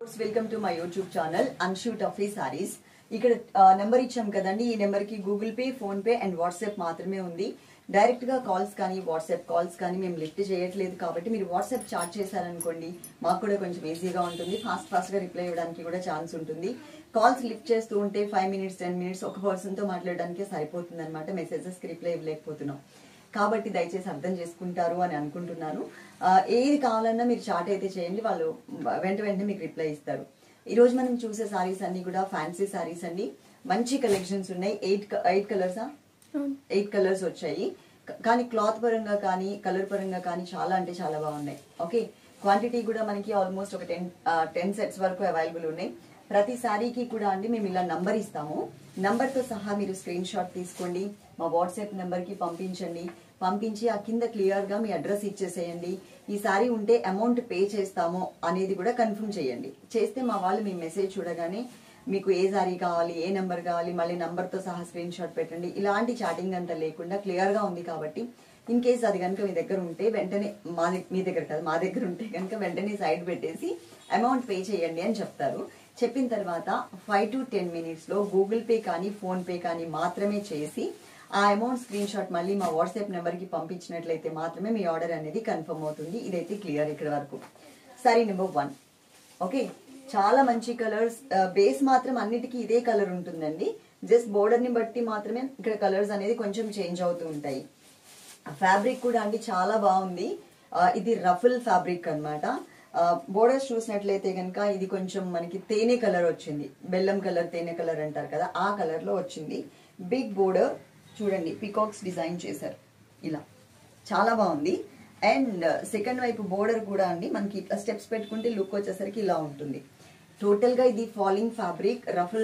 Welcome to my YouTube channel Anshu టఫీ సారీస్. ఇక్కడ number ఇచ్చాం కదండి, ఈ నెంబర్ కి Google Pay, PhonePe and WhatsApp మాత్రమే ఉంది. డైరెక్ట్ గా కాల్స్ కానీ వాట్సాప్ కాల్స్ కానీ మేము లిఫ్ట్ చేయట్లేదు. కాబట్టి మీరు వాట్సాప్ చాట్ చేశారనుకోండి, మాకు కూడా కొంచెం ఈజీగా ఉంటుంది, ఫాస్ట్ గా రిప్లై ఇవ్వడానికి కూడా ఛాన్స్ ఉంటుంది. కాల్స్ లిఫ్ట్ చేస్తూ ఉంటే 5 minutes 10 minutes ఒక పర్సన్ తో మాట్లాడడానికి సరిపోతుంది అనమాట. మెసేజెస్ కి రిప్లై ఇవ్వలేకపోతున్నాం. కాబట్టి దయచేసి అర్థం చేసుకుంటారు అని అనుకుంటున్నాను. ఏది కావాలన్నా మీరు చాట్ అయితే చేయండి, వాళ్ళు వెంటనే మీకు రిప్లై ఇస్తారు. ఈ రోజు మనం చూసే సారీస్ అన్ని కూడా ఫ్యాన్సీ సారీస్ అండి. మంచి కలెక్షన్స్ ఉన్నాయి. 8 కలర్సా 8 కలర్స్ వచ్చాయి. కానీ క్లాత్ పరంగా కానీ కలర్ పరంగా కానీ చాలా అంటే చాలా బాగున్నాయి. ఓకే, క్వాంటిటీ కూడా మనకి ఆల్మోస్ట్ ఒక 10 sets వరకు అవైలబుల్ ఉన్నాయి. ప్రతి సారీకి కూడా అండి మేము ఇలా నంబర్ ఇస్తాము. నంబర్ తో సహా మీరు స్క్రీన్ షాట్ తీసుకోండి, మా వాట్సాప్ నెంబర్ కి పంపించి ఆ కింద క్లియర్ గా మీ అడ్రస్ ఇచ్చేసేయండి. ఈ సారీ ఉంటే అమౌంట్ పే చేస్తామో అనేది కూడా కన్ఫర్మ్ చేయండి. చేస్తే మా వాళ్ళు మీ మెసేజ్ చూడగానే మీకు ఏ సారీ కావాలి, ఏ నెంబర్ కావాలి, మళ్ళీ నంబర్ తో సహా స్క్రీన్ షాట్ పెట్టండి. ఇలాంటి చాటింగ్ అంతా లేకుండా క్లియర్ గా ఉంది. కాబట్టి ఇన్ కేస్ అది కనుక మీ దగ్గర ఉంటే వెంటనే మీ దగ్గర కాదు, మా దగ్గర ఉంటే కనుక వెంటనే సైడ్ పెట్టేసి అమౌంట్ పే చేయండి అని చెప్తారు. చెప్పిన తర్వాత 5 to 10 minutes లో గూగుల్ పే కానీ ఫోన్ పే కానీ మాత్రమే చేసి ఆ అమౌంట్ స్క్రీన్ షాట్ మళ్ళీ మా వాట్సాప్ నెంబర్ కి పంపించినట్లయితే మాత్రమే మీ ఆర్డర్ అనేది కన్ఫర్మ్ అవుతుంది. ఇదైతే క్లియర్ ఇక్కడ వరకు. Sorry number 1. ఓకే, చాలా మంచి కలర్స్. బేస్ మాత్రం అన్నిటికీ ఇదే కలర్ ఉంటుందండి. జస్ట్ బోర్డర్ ని బట్టి మాత్రమే ఇక్కడ కలర్స్ అనేది కొంచెం చేంజ్ అవుతూ ఉంటాయి. ఫ్యాబ్రిక్ కూడా అండి చాలా బాగుంది. ఇది రఫుల్ ఫ్యాబ్రిక్ అన్నమాట. బోర్డర్స్ చూసినట్లయితే కనుక ఇది కొంచెం మనకి తేనె కలర్ వచ్చింది. బెల్లం కలర్, తేనె కలర్ అంటారు కదా, ఆ కలర్ లో వచ్చింది. బిగ్ బోర్డర్ చూడండి, పికాక్స్ డిజైన్ చేశారు. ఇలా చాలా బాగుంది. అండ్ సెకండ్ వైపు బోర్డర్ కూడా అండి మనకి ఇట్లా స్టెప్స్ పెట్టుకుంటే లుక్ వచ్చేసరికి ఇలా ఉంటుంది. టోటల్ గా ఇది ఫాలింగ్ ఫ్యాబ్రిక్.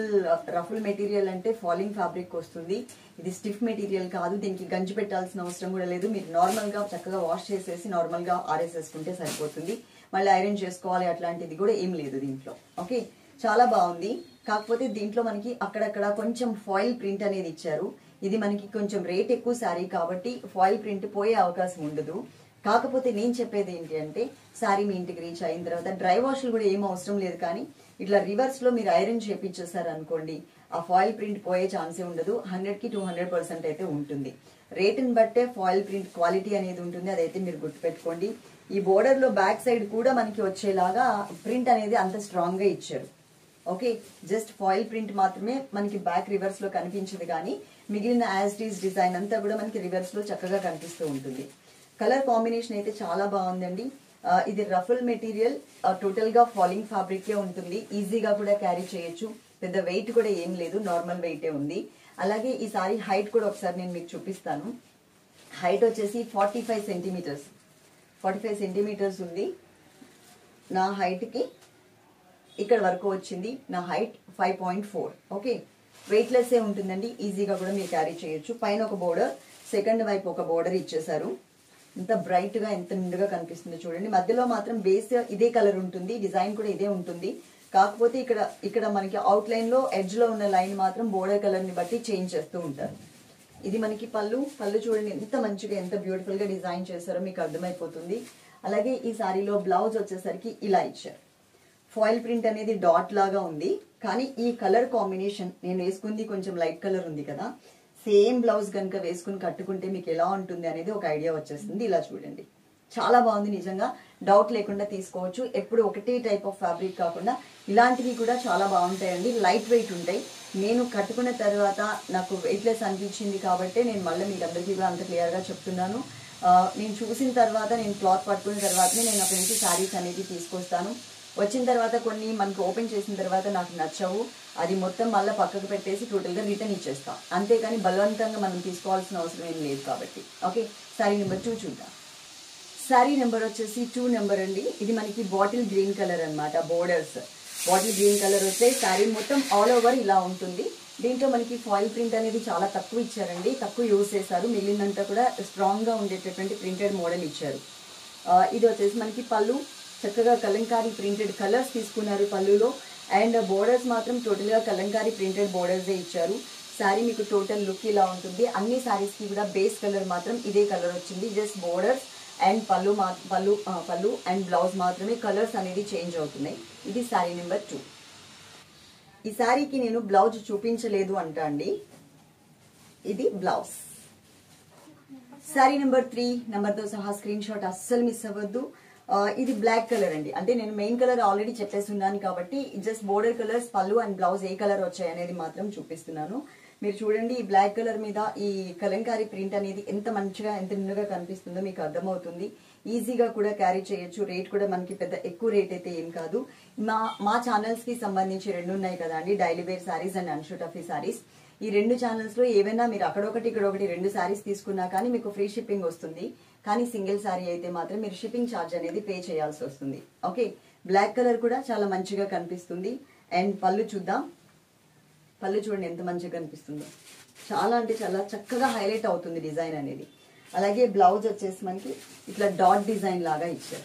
రఫుల్ మెటీరియల్ అంటే ఫాలింగ్ ఫ్యాబ్రిక్ వస్తుంది. ఇది స్టిఫ్ మెటీరియల్ కాదు. దీనికి గంజి పెట్టాల్సిన అవసరం కూడా లేదు. మీరు నార్మల్ గా చక్కగా వాష్ చేసేసి నార్మల్ గా ఆరేసేసుకుంటే సరిపోతుంది. మళ్ళీ ఐరన్ చేసుకోవాలి అట్లాంటిది కూడా ఏం లేదు దీంట్లో. ఓకే, చాలా బాగుంది. కాకపోతే దీంట్లో మనకి అక్కడక్కడ కొంచెం ఫాయిల్ ప్రింట్ అనేది ఇచ్చారు. ఇది మనకి కొంచెం రేట్ ఎక్కువ శారీ కాబట్టి ఫాయిల్ ప్రింట్ పోయే అవకాశం ఉండదు. కాకపోతే నేను చెప్పేది ఏంటి అంటే, శారీ మీ ఇంటికి రీచ్ అయిన తర్వాత డ్రై వాష్లు కూడా ఏం అవసరం లేదు. కానీ ఇట్లా రివర్స్ లో మీరు ఐరన్ చేపించేసారు అనుకోండి, ఆ ఫాయిల్ ప్రింట్ పోయే ఛాన్సే ఉండదు. 100కి 200% అయితే ఉంటుంది. రేటుని బట్టే ఫాయిల్ ప్రింట్ క్వాలిటీ అనేది ఉంటుంది. అదైతే మీరు గుర్తుపెట్టుకోండి. ఈ బోర్డర్ లో బ్యాక్ సైడ్ కూడా మనకి వచ్చేలాగా ప్రింట్ అనేది అంత స్ట్రాంగ్ గా ఇచ్చారు. ఓకే, జస్ట్ ఫాయిల్ ప్రింట్ మాత్రమే మనకి బ్యాక్ రివర్స్ లో కనిపించదు, కానీ మిగిలిన యాజ్ ఇట్ ఈస్ డిజైన్ అంతా కూడా మనకి రివర్స్ లో చక్కగా కనిపిస్తూ ఉంటుంది. కలర్ కాంబినేషన్ అయితే చాలా బాగుందండి. ఇది రఫుల్ మెటీరియల్, టోటల్ గా ఫాలింగ్ ఫ్యాబ్రిక్ ఉంటుంది. ఈజీగా కూడా క్యారీ చేయొచ్చు. పెద్ద వెయిట్ కూడా ఏం లేదు, నార్మల్ వెయిటే ఉంది. అలాగే ఈ సారీ హైట్ కూడా ఒకసారి నేను మీకు చూపిస్తాను. హైట్ వచ్చేసి 45 సెంటీమీటర్స్ ఉంది. నా హైట్ కి ఇక్కడ వరకు వచ్చింది. నా హైట్ 5.4. ఓకే, వెయిట్ లెస్ ఏ ఉంటుందండి. ఈజీగా కూడా మీరు క్యారీ చేయొచ్చు. పైన ఒక బోర్డర్, సెకండ్ వైపు ఒక బోర్డర్ ఇచ్చేసారు. ఎంత బ్రైట్ గా ఎంత నిండుగా కనిపిస్తుందో చూడండి. మధ్యలో మాత్రం బేస్ ఇదే కలర్ ఉంటుంది, డిజైన్ కూడా ఇదే ఉంటుంది. కాకపోతే ఇక్కడ మనకి అవుట్ లైన్ లో ఎడ్జ్ లో ఉన్న లైన్ మాత్రం బోర్డర్ కలర్ ని బట్టి చేంజ్ చేస్తూ ఉంటారు. ఇది మనకి పళ్ళు చూడండి ఎంత మంచిగా ఎంత బ్యూటిఫుల్ గా డిజైన్ చేశారో మీకు అర్థమైపోతుంది. అలాగే ఈ సారీలో బ్లౌజ్ వచ్చేసరికి ఇలా ఇచ్చారు. ఫాయిల్ ప్రింట్ అనేది డాట్ లాగా ఉంది. కానీ ఈ కలర్ కాంబినేషన్ నేను వేసుకుంది కొంచెం లైట్ కలర్ ఉంది కదా, సేమ్ బ్లౌజ్ కనుక వేసుకుని కట్టుకుంటే మీకు ఎలా ఉంటుంది అనేది ఒక ఐడియా వచ్చేస్తుంది. ఇలా చూడండి, చాలా బాగుంది. నిజంగా డౌట్ లేకుండా తీసుకోవచ్చు. ఎప్పుడు ఒకటే టైప్ ఆఫ్ ఫ్యాబ్రిక్ కాకుండా ఇలాంటివి కూడా చాలా బాగుంటాయండి. లైట్ వెయిట్ ఉంటాయి. నేను కట్టుకున్న తర్వాత నాకు వెయిట్ లెస్ అనిపించింది కాబట్టి నేను మళ్ళీ మీకు అందరికీ కూడా అంత క్లియర్ గా చెప్తున్నాను. నేను చూసిన తర్వాత, నేను క్లాత్ పట్టుకున్న తర్వాతనే నేను అక్కడి నుంచి శారీస్ అనేది తీసుకొస్తాను. వచ్చిన తర్వాత కొన్ని మనకి ఓపెన్ చేసిన తర్వాత నాకు నచ్చవు, అది మొత్తం మళ్ళీ పక్కకు పెట్టేసి టోటల్ గా రిటర్న్ ఇచ్చేస్తాం. అంతేకాని బలవంతంగా మనం తీసుకోవాల్సిన అవసరం ఏం లేదు కాబట్టి. ఓకే, సారీ నెంబర్ 2 చూద్దాం. సారీ నెంబర్ వచ్చేసి 2 నెంబర్ అండి. ఇది మనకి బాటిల్ గ్రీన్ కలర్ అన్నమాట. బోర్డర్స్ బాటిల్ గ్రీన్ కలర్ వస్తే సారీ మొత్తం ఆల్ ఓవర్ ఇలా ఉంటుంది. దీంట్లో మనకి ఫాయిల్ ప్రింట్ అనేది చాలా తక్కువ ఇచ్చారండి, తక్కువ యూజ్ చేశారు. మిగిలినంతా కూడా స్ట్రాంగ్ గా ఉండేటటువంటి ప్రింటెడ్ మోడల్ ఇచ్చారు. ఇది వచ్చేసి మనకి పళ్ళు చక్కగా కలంకారీ ప్రింటెడ్ కలర్స్ తీసుకున్నారు పళ్ళులో. అండ్ బోర్డర్స్ మాత్రం టోటల్ గా కలంకారీ ప్రింటెడ్ బోర్డర్స్ ఇచ్చారు. సారీ మీకు టోటల్ లుక్ ఇలా ఉంటుంది. అన్ని సారీస్ కి కూడా బేస్ కలర్ మాత్రం ఇదే కలర్ వచ్చింది. Just borders and pallu and blouse మాత్రమే కలర్స్ అనేది చేంజ్ అవుతున్నాయి. ఇది శారీ నెంబర్ 2. ఈ శారీకి నేను బ్లౌజ్ చూపించలేదు అంటా అండి. ఇది బ్లౌజ్. శారీ నెంబర్ 3 నెంబర్తో సహా స్క్రీన్ షాట్ అస్సలు మిస్ అవ్వద్దు. ఇది బ్లాక్ కలర్ అండి. అంటే నేను మెయిన్ కలర్ ఆల్రెడీ చెప్పేస్తున్నాను కాబట్టి just border colours pallu and blouse ఏ కలర్ వచ్చాయి అనేది మాత్రం చూపిస్తున్నాను. మీరు చూడండి, ఈ బ్లాక్ కలర్ మీద ఈ కలంకారీ ప్రింట్ అనేది ఎంత మంచిగా ఎంత నిండుగా కనిపిస్తుందో మీకు అర్థమవుతుంది. ఈజీగా కూడా క్యారీ చేయొచ్చు. రేట్ కూడా మనకి పెద్ద ఎక్కువ రేట్ అయితే ఏం కాదు. మా ఛానల్స్ కి సంబంధించి 2 ఉన్నాయి కదా అండి, డైలీ వేర్ శారీస్ అండ్ అన్షూట్ ఆఫీ శారీస్. ఈ 2 ఛానల్స్ లో ఏవైనా మీరు అక్కడొకటి ఇక్కడొకటి 2 శారీస్ తీసుకున్నా కానీ మీకు ఫ్రీ షిప్పింగ్ వస్తుంది. కానీ సింగిల్ శారీ అయితే మాత్రం మీరు షిప్పింగ్ ఛార్జ్ అనేది పే చేయాల్సి వస్తుంది. ఓకే, బ్లాక్ కలర్ కూడా చాలా మంచిగా కనిపిస్తుంది. అండ్ పళ్ళు చూద్దాం. పళ్ళు చూడండి ఎంత మంచిగా కనిపిస్తుందో. చాలా అంటే చాలా చక్కగా హైలైట్ అవుతుంది డిజైన్ అనేది. అలాగే బ్లౌజ్ వచ్చేసి మనకి ఇట్లా డాట్ డిజైన్ లాగా ఇచ్చారు.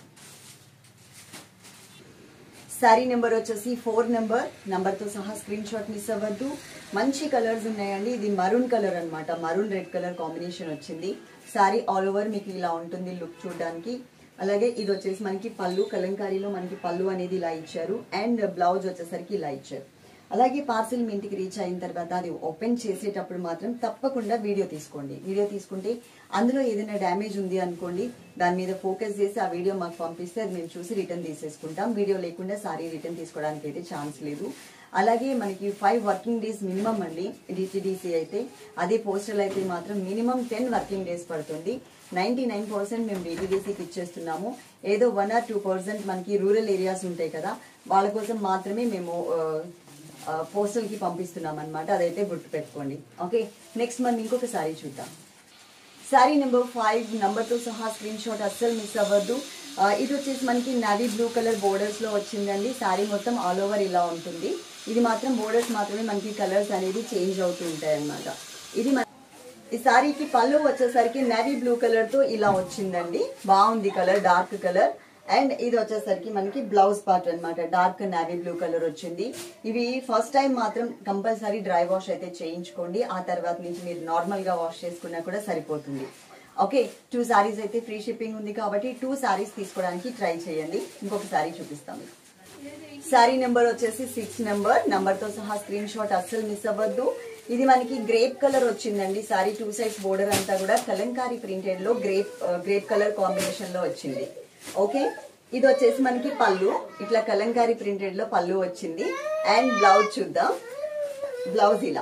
శారీ నెంబర్ వచ్చేసి 4 నెంబర్తో సహా స్క్రీన్ షాట్ మిస్ అవ్వద్దు. మంచి కలర్స్ ఉన్నాయండి. ఇది మరూన్ కలర్ అన్నమాట. మరూన్ రెడ్ కలర్ కాంబినేషన్ వచ్చింది. శారీ ఆల్ ఓవర్ మీకు ఇలా ఉంటుంది లుక్ చూడడానికి. అలాగే ఇది వచ్చేసి మనకి పళ్ళు, కలంకారీలో మనకి పళ్ళు అనేది ఇలా ఇచ్చారు. అండ్ బ్లౌజ్ వచ్చేసరికి ఇలా ఇచ్చారు. అలాగే పార్సిల్ మీ ఇంటికి రీచ్ అయిన తర్వాత అది ఓపెన్ చేసేటప్పుడు మాత్రం తప్పకుండా వీడియో తీసుకోండి. వీడియో తీసుకుంటే అందులో ఏదైనా డ్యామేజ్ ఉంది అనుకోండి, దాని మీద ఫోకస్ చేసి ఆ వీడియో మాకు పంపిస్తే అది మేము చూసి రిటర్న్ తీసేసుకుంటాం. వీడియో లేకుండా సారీ రిటర్న్ తీసుకోవడానికి అయితే ఛాన్స్ లేదు. అలాగే మనకి 5 వర్కింగ్ డేస్ మినిమం అండి డిటిడిసి అయితే. అదే పోస్టల్ అయితే మాత్రం మినిమం 10 వర్కింగ్ డేస్ పడుతుంది. 99% మేము డిటిడిసికి ఇచ్చేస్తున్నాము. ఏదో 1 or 2% మనకి రూరల్ ఏరియాస్ ఉంటాయి కదా, వాళ్ళ కోసం మాత్రమే మేము పోస్టల్ కి పంపిస్తున్నాం అనమాట. అదైతే గుర్తు పెట్టుకోండి. ఓకే, నెక్స్ట్ మనం ఇంకొక శారీ చూద్దాం. శారీ నెంబర్ 5 నెంబర్తో సహా స్క్రీన్ షాట్ అస్సలు మిస్ అవ్వద్దు. ఇది వచ్చేసి మనకి నావీ బ్లూ కలర్ బోర్డర్స్ లో వచ్చిందండి. శారీ మొత్తం ఆల్ ఓవర్ ఇలా ఉంటుంది. ఇది మాత్రం బోర్డర్స్ మాత్రమే మనకి కలర్స్ అనేది చేంజ్ అవుతూ ఉంటాయి అనమాట. ఇది ఈ శారీకి పళ్ళు వచ్చేసరికి నావీ బ్లూ కలర్ తో ఇలా వచ్చిందండి. బాగుంది కలర్, డార్క్ కలర్. అండ్ ఇది వచ్చేసరికి మనకి బ్లౌజ్ పార్ట్ అన్నమాట. డార్క్ నావీ బ్లూ కలర్ వచ్చింది. ఇవి ఫస్ట్ టైం మాత్రం కంపల్సరీ డ్రై వాష్ అయితే చేయించుకోండి. ఆ తర్వాత నుంచి మీరు నార్మల్ గా వాష్ చేసుకున్నా కూడా సరిపోతుంది. ఓకే, 2 శారీస్ అయితే ఫ్రీ షిప్పింగ్ ఉంది కాబట్టి 2 శారీస్ తీసుకోవడానికి ట్రై చేయండి. ఇంకొక శారీ చూపిస్తాము. శారీ నెంబర్ వచ్చేసి 6 నెంబర్తో సహా స్క్రీన్ షాట్ అస్సలు మిస్ అవ్వద్దు. ఇది మనకి గ్రేప్ కలర్ వచ్చిందండి. శారీ 2 సైడ్స్ బోర్డర్ అంతా కూడా కలంకారీ ప్రింటెడ్ లో గ్రేప్ కలర్ కాంబినేషన్ లో వచ్చింది. ఓకే, ఇది వచ్చేసి మనకి పళ్ళు, ఇట్లా కలంకారీ ప్రింటెడ్ లో పళ్ళు వచ్చింది. అండ్ బ్లౌజ్ చూద్దాం. బ్లౌజ్ ఇలా.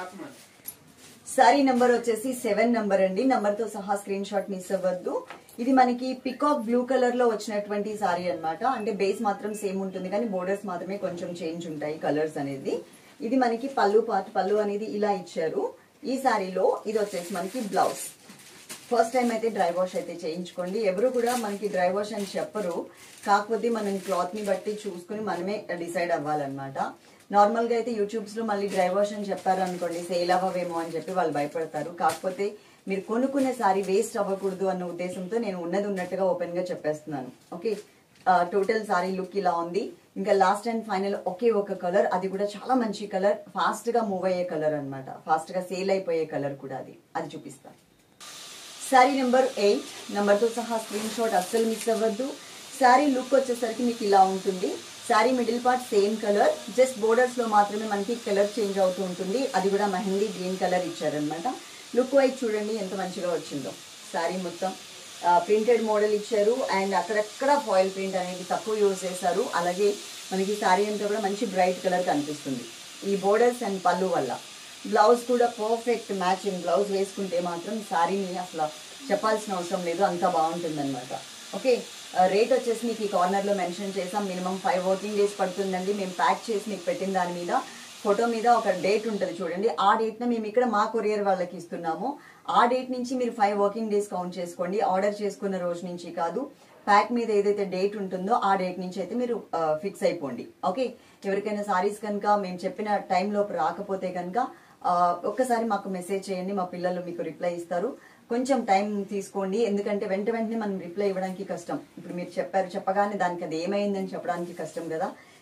శారీ నెంబర్ వచ్చేసి 7 అండి. నెంబర్తో సహా స్క్రీన్ షాట్ మిస్ అవ్వద్దు. ఇది మనకి పికాక్ బ్లూ కలర్ లో వచ్చినటువంటి శారీ అన్నమాట. అంటే బేస్ మాత్రం సేమ్ ఉంటుంది కానీ బోర్డర్స్ మాత్రమే కొంచెం చేంజ్ ఉంటాయి కలర్స్ అనేది. ఇది మనకి పళ్ళు పార్ట్, పళ్ళు అనేది ఇలా ఇచ్చారు. ఈ శారీలో ఇది వచ్చేసి మనకి బ్లౌజ్. ఫస్ట్ టైం అయితే డ్రై వాష్ అయితే చేయించుకోండి. ఎవరు కూడా మనకి డ్రై వాష్ అని చెప్పరు, కాకపోతే మనం క్లాత్ ని బట్టి చూసుకుని మనమే డిసైడ్ అవ్వాలన్నమాట. నార్మల్ గా అయితే యూట్యూబ్స్ లో మళ్ళీ డ్రై వాష్ అని చెప్పారు అనుకోండి, సేల్ అవ్వవేమో అని చెప్పి వాళ్ళు భయపడతారు. కాకపోతే మీరు కొనుక్కునే సారీ వేస్ట్ అవ్వకూడదు అన్న ఉద్దేశంతో నేను ఉన్నది ఉన్నట్టుగా ఓపెన్ గా చెప్పేస్తున్నాను. ఓకే, టోటల్ సారీ లుక్ ఇలా ఉంది. ఇంకా లాస్ట్ అండ్ ఫైనల్ ఒకే ఒక కలర్, అది కూడా చాలా మంచి కలర్, ఫాస్ట్ గా మూవ్ అయ్యే కలర్ అన్నమాట. ఫాస్ట్ గా సేల్ అయిపోయే కలర్ కూడా అది చూపిస్తాను. శారీ నెంబర్ 8 నెంబర్తో సహా స్క్రీన్ షాట్ అస్సలు మిస్ అవ్వద్దు. శారీ లుక్ వచ్చేసరికి మీకు ఇలా ఉంటుంది. Sari middle part same colour, just borders లో మాత్రమే మనకి కలర్ చేంజ్ అవుతూ ఉంటుంది. అది కూడా మెహందీ గ్రీన్ కలర్ ఇచ్చారనమాట. లుక్ వైజ్ చూడండి ఎంత మంచిగా వచ్చిందో. శారీ మొత్తం ప్రింటెడ్ మోడల్ ఇచ్చారు. అండ్ అక్కడక్కడ ఫాయిల్ ప్రింట్ అనేది తక్కువ యూజ్ చేశారు. అలాగే మనకి శారీ అంతా కూడా మంచి బ్రైట్ కలర్ కనిపిస్తుంది ఈ బోర్డర్స్ అండ్ పళ్ళు వల్ల. బ్లౌజ్ కూడా పర్ఫెక్ట్ మ్యాచింగ్ బ్లౌజ్ వేసుకుంటే మాత్రం శారీని అసలు చెప్పాల్సిన అవసరం లేదు, అంత బాగుంటుంది అనమాట. ఓకే, రేట్ వచ్చేసి మీకు ఈ కార్నర్ లో మెన్షన్ చేసాం. మినిమం 5 వర్కింగ్ డేస్ పడుతుందండి. మేము ప్యాక్ చేసి మీకు పెట్టిన దాని మీద ఫోటో మీద ఒక డేట్ ఉంటుంది చూడండి. ఆ డేట్ ని మేము ఇక్కడ మా కొరియర్ వాళ్ళకి ఇస్తున్నాము. ఆ డేట్ నుంచి మీరు 5 వర్కింగ్ డేస్ కౌంట్ చేసుకోండి. ఆర్డర్ చేసుకున్న రోజు నుంచి కాదు, ప్యాక్ మీద ఏదైతే డేట్ ఉంటుందో ఆ డేట్ నుంచి అయితే మీరు ఫిక్స్ అయిపోండి. ఓకే, ఎవరికైనా సారీస్ కనుక మేము చెప్పిన టైంలోపు రాకపోతే కనుక ఒక్కసారి మాకు మెసేజ్ చేయండి, మా పిల్లలు మీకు రిప్లై ఇస్తారు. కొంచెం టైం తీసుకోండి, ఎందుకంటే వెంటనే మనం రిప్లై ఇవ్వడానికి కష్టం. ఇప్పుడు మీరు చెప్పగానే దానికి అది ఏమైందని చెప్పడానికి కష్టం కదా.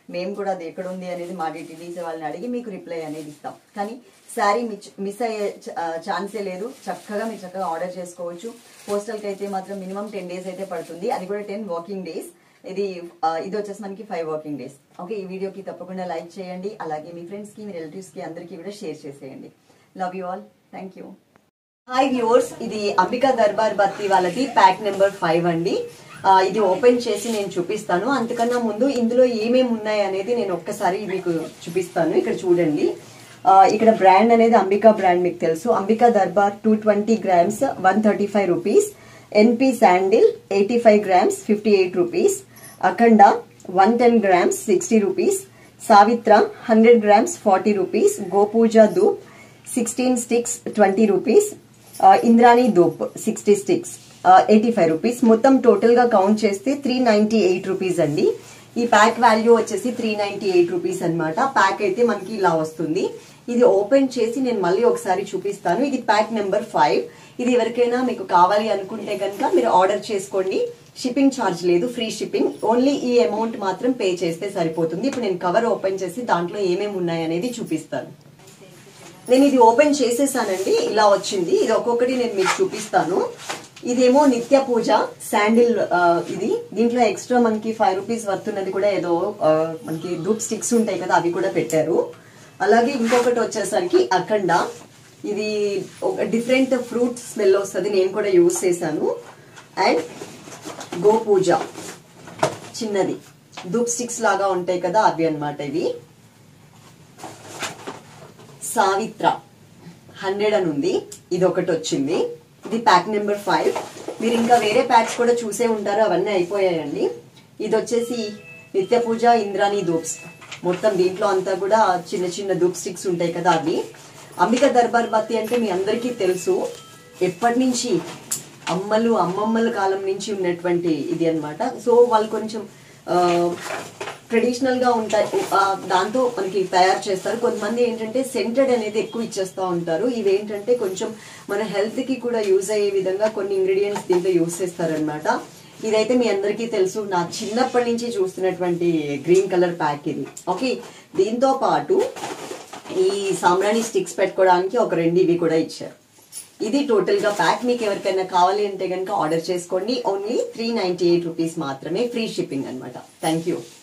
మేము కూడా అది ఎక్కడ ఉంది అనేది మా డిటీడీసీ వాళ్ళని అడిగి మీకు రిప్లై అనేది ఇస్తాం. కానీ శారీ మిస్ అయ్యే ఛాన్సే లేదు. చక్కగా మీరు చక్కగా ఆర్డర్ చేసుకోవచ్చు. పోస్టల్కి అయితే మాత్రం మినిమం 10 days అయితే పడుతుంది, అది కూడా 10 working days. ఇది వచ్చేసి మనకి 5 working days. ఓకే, ఈ వీడియోకి తప్పకుండా లైక్ చేయండి, అలాగే మీ ఫ్రెండ్స్ కి, మీ రిలేటివ్స్ కి అందరికీ కూడా షేర్ చేసేయండి. Love you all, thank you. Hi viewers, ఇది అంబికా దర్బార్ బత్తి వాళ్ళది ప్యాక్ నెంబర్ 5 అండి. ఇది ఓపెన్ చేసి నేను చూపిస్తాను. అంతకన్నా ముందు ఇందులో ఏమేమి ఉన్నాయి అనేది నేను ఒక్కసారి మీకు చూపిస్తాను. ఇక్కడ చూడండి, ఇక్కడ బ్రాండ్ అనేది అంబికా బ్రాండ్ మీకు తెలుసు. Ambika Darbar 220 grams 135 rupees. N P sandal 85 grams 58 rupees. Akhanda 110 grams 60 rupees. Savitra 100 grams 40 rupees. Gopuja dhoop 16 sticks 20 rupees. Indrani dhoop 60 sticks 85 rupees. మొత్తం టోటల్ గా కౌంట్ చేస్తే 398 rupees అండి. ఈ ప్యాక్ వాల్యూ వచ్చేసి 398 rupees అనమాట. ప్యాక్ అయితే మనకి ఇలా వస్తుంది. ఇది ఓపెన్ చేసి నేను మళ్ళీ ఒకసారి చూపిస్తాను. ఇది ప్యాక్ నెంబర్ 5. ఇది ఎవరికైనా మీకు కావాలి అనుకుంటే కనుక మీరు ఆర్డర్ చేసుకోండి. షిప్పింగ్ ఛార్జ్ లేదు, ఫ్రీ షిప్పింగ్. ఓన్లీ ఈ అమౌంట్ మాత్రం పే చేస్తే సరిపోతుంది. ఇప్పుడు నేను కవర్ ఓపెన్ చేసి దాంట్లో ఏమేమి ఉన్నాయి అనేది చూపిస్తాను. నేను ఇది ఓపెన్ చేసేసానండి, ఇలా వచ్చింది. ఇది ఒక్కొక్కటి నేను మీకు చూపిస్తాను. ఇదేమో నిత్య పూజ శాండిల్. ఇది దీంట్లో ఎక్స్ట్రా మనకి 5 rupees వర్తున్నది కూడా ఏదో మనకి ధూప్ స్టిక్స్ ఉంటాయి కదా, అవి కూడా పెట్టారు. అలాగే ఇంకొకటి వచ్చేసరికి అఖండ. ఇది ఒక డిఫరెంట్ ఫ్రూట్ స్మెల్ వస్తుంది, నేను కూడా యూజ్ చేశాను. అండ్ గోపూజ చిన్నది ధూప్ స్టిక్స్ లాగా ఉంటాయి కదా, అవి అన్నమాట ఇవి. సావిత్ర 100 అని ఉంది, ఇది ఒకటి వచ్చింది. ఇది ప్యాక్ నెంబర్ 5. మీరు ఇంకా వేరే ప్యాక్స్ కూడా చూసే ఉంటారు, అవన్నీ అయిపోయాయండి. ఇది వచ్చేసి నిత్య పూజ ఇంద్రాణి ధూప్స్. మొత్తం దీంట్లో అంతా కూడా చిన్న చిన్న ధూప్ స్టిక్స్ ఉంటాయి కదా, అవి. అంబికా దర్బార్ బత్తి అంటే మీ అందరికీ తెలుసు, ఎప్పటి నుంచి అమ్మమ్మల కాలం నుంచి ఉన్నటువంటి ఇది అన్నమాట. సో వాళ్ళు కొంచెం ట్రెడిషనల్ గా ఉంటాయి, దాంతో మనకి తయారు చేస్తారు. కొంతమంది ఏంటంటే సెంటెడ్ అనేది ఎక్కువ ఇచ్చేస్తూ ఉంటారు. ఇవేంటంటే కొంచెం మన హెల్త్ కి కూడా యూజ్ అయ్యే విధంగా కొన్ని ఇంగ్రీడియంట్స్ దీంట్లో యూజ్ చేస్తారనమాట. ఇదైతే మీ అందరికీ తెలుసు, నా చిన్నప్పటి నుంచి చూస్తున్నటువంటి గ్రీన్ కలర్ ప్యాక్ ఇది. ఓకే, దీంతో పాటు ఈ సాంబ్రాణి స్టిక్స్ పెట్టుకోవడానికి ఒక 2 ఇవి కూడా ఇచ్చారు. ఇది టోటల్ గా ప్యాక్. మీకు ఎవరికైనా కావాలి అంటే కనుక ఆర్డర్ చేసుకోండి. ఓన్లీ 398 rupees మాత్రమే, ఫ్రీ షిప్పింగ్ అనమాట. Thank you.